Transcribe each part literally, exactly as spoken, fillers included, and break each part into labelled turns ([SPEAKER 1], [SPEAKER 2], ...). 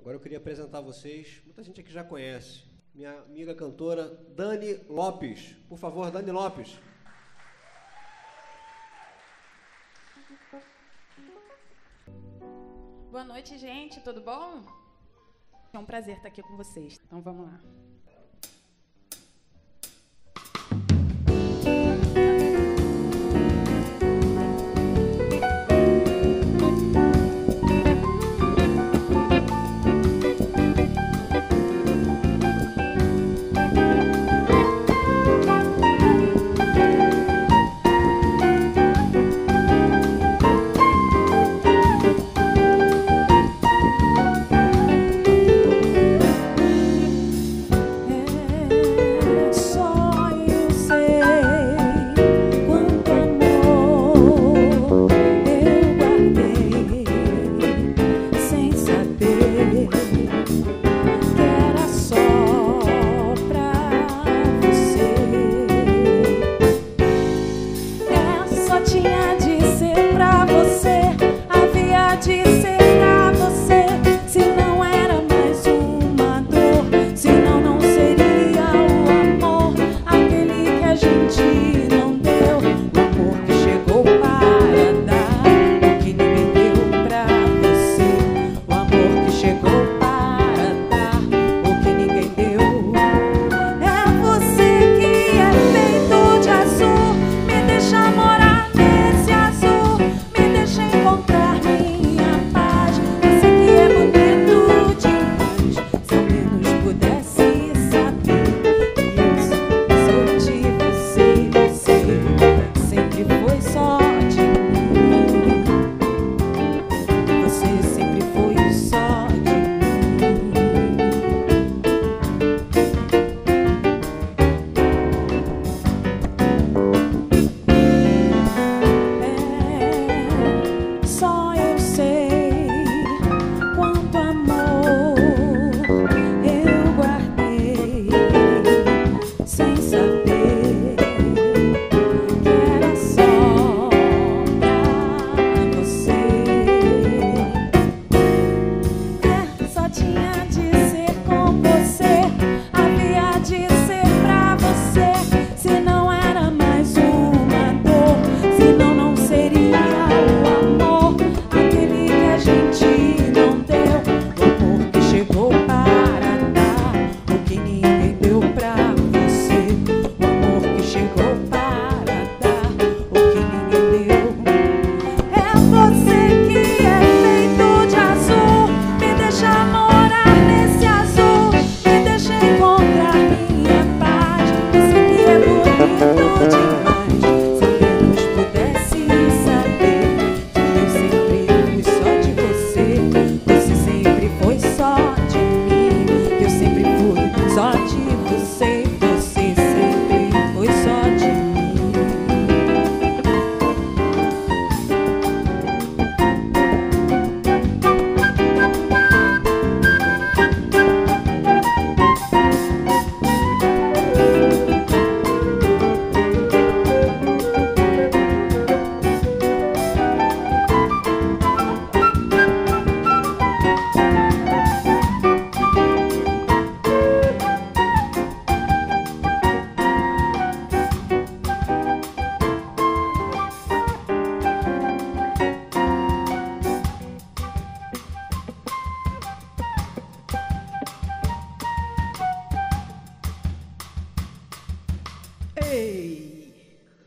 [SPEAKER 1] Agora eu queria apresentar a vocês, muita gente aqui já conhece, minha amiga cantora Dani Lopes. Por favor, Dani Lopes.
[SPEAKER 2] Boa noite, gente. Tudo bom? É um prazer estar aqui com vocês. Então, vamos lá.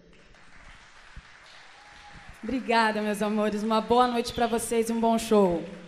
[SPEAKER 2] Obrigada, meus amores. Uma boa noite para vocês e um bom show.